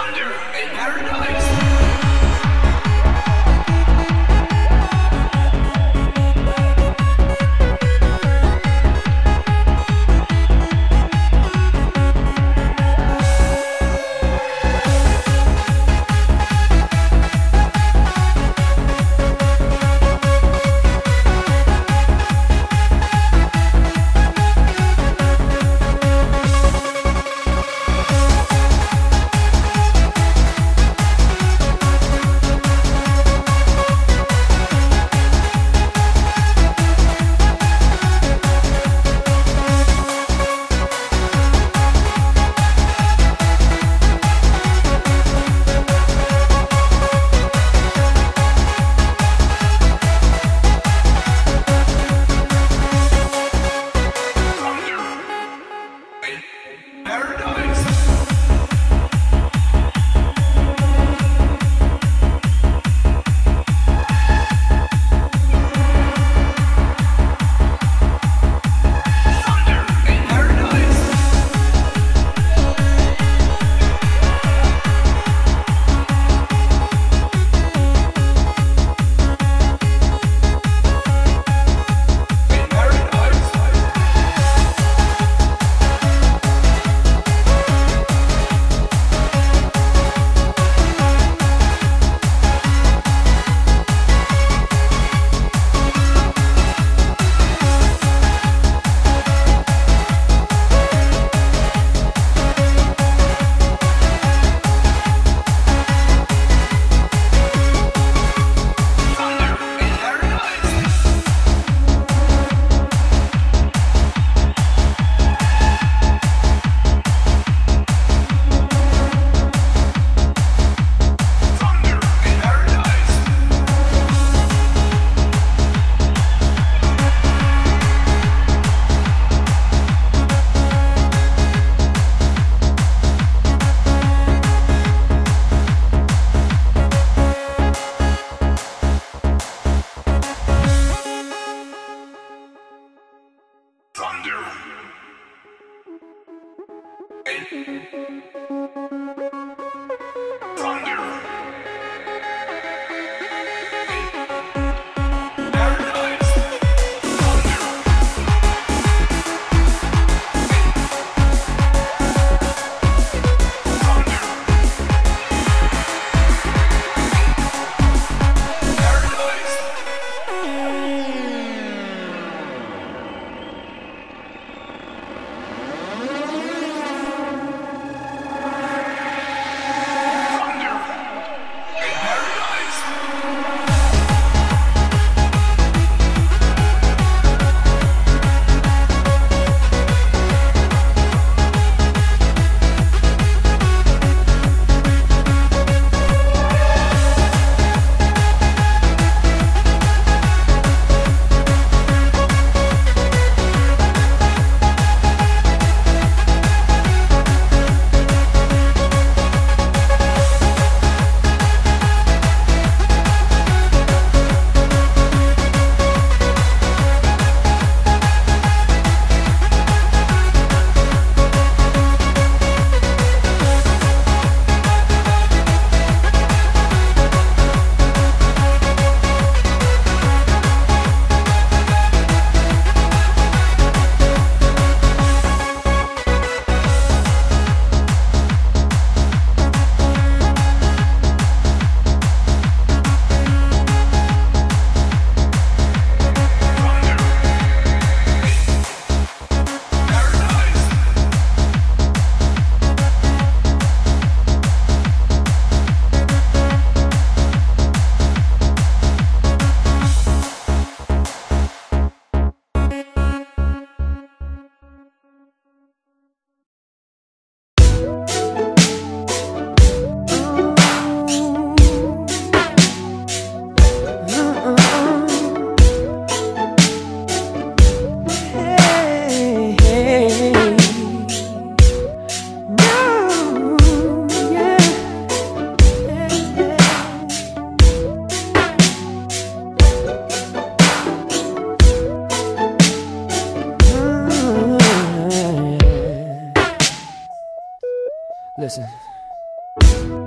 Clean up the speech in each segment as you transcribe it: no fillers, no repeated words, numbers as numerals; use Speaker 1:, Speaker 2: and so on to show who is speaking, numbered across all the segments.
Speaker 1: Thunder in Paradise.
Speaker 2: Listen.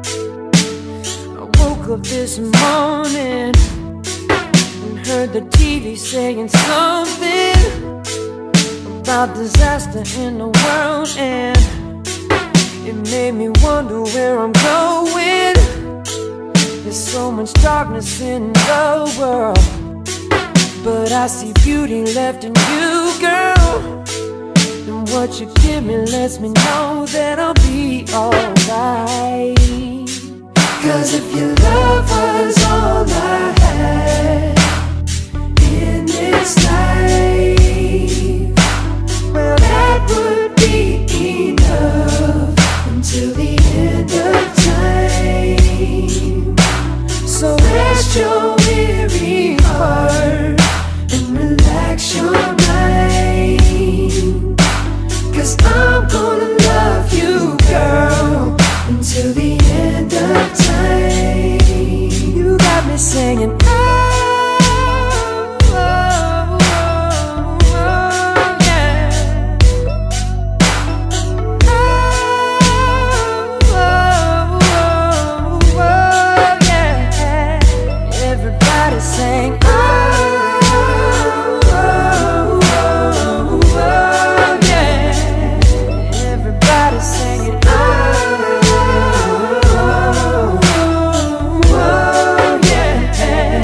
Speaker 2: woke up this morning and heard the TV saying something about disaster in the world, and it made me wonder where I'm going. There's so much darkness in the world, but I see beauty left in you, girl. And what you give me lets me know that I'll be alright. 'Cause if your love was all I had in this life, well, that would be enough until the end of time. So rest your weary heart and relax your mind, 'cause I'm gonna love you, girl, until the end of time. You got me singing, oh, oh, oh, oh, yeah. Oh, oh, oh, oh, yeah. Everybody sing, oh, oh, oh, oh, yeah. Everybody singing, oh, oh, oh, yeah.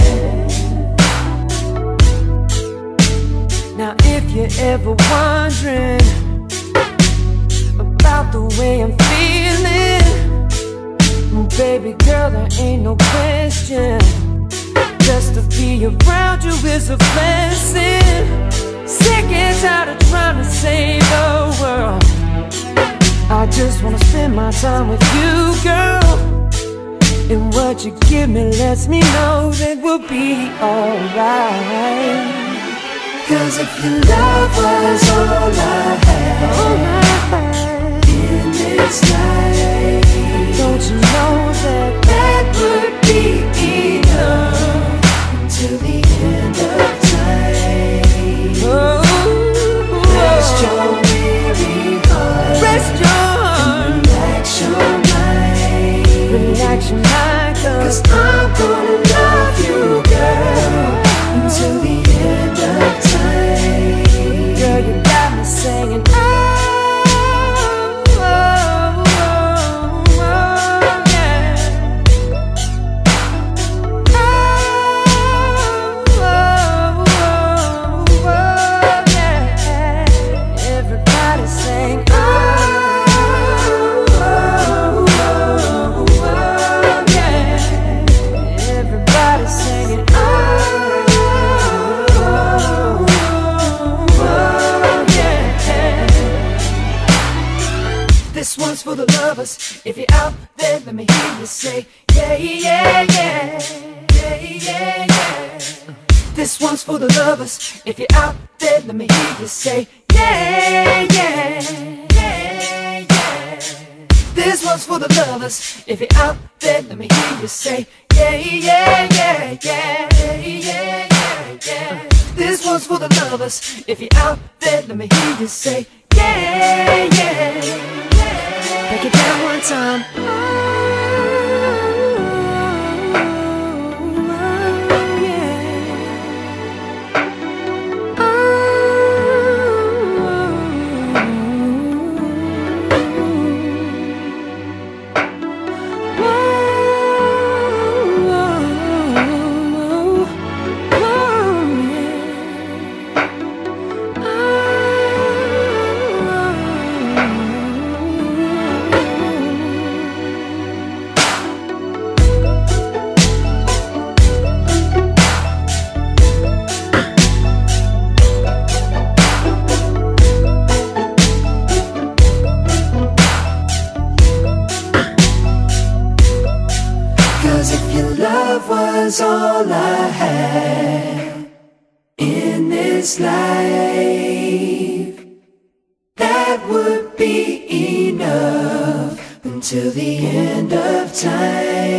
Speaker 2: Now if you're ever wondering about the way I'm feeling, baby girl, there ain't no question. Just to be around you is a blessing. Sick and tired of trying to save the world. I just wanna spend my time with you, girl. And what you give me lets me know that we'll be alright. 'Cause if your love was all I had in this life, don't you know that that would be enough till the end of time? Oh, rest your weary heart, rest your heart, and relax your mind, relax your mind, 'cause I'm gonna love you, girl, until the end of time. Girl, you got me singing, oh, oh, oh, oh, yeah. Everybody sing, oh, oh, oh, oh, yeah. Everybody singing, oh, oh, oh, yeah. This one's for the lovers. If you're out there, let me hear you say, yeah, yeah, yeah, yeah, yeah, yeah. This one's for the lovers. If you're out there, let me hear you say, yeah, yeah, yeah, yeah. This one's for the lovers. If you're out there, let me hear you say, yeah, yeah, yeah, yeah, yeah, yeah, yeah. This one's for the lovers. If you're out there, let me hear you say, yeah, yeah, yeah. Break it down one time. Was all I had in this life, that would be enough until the end of time.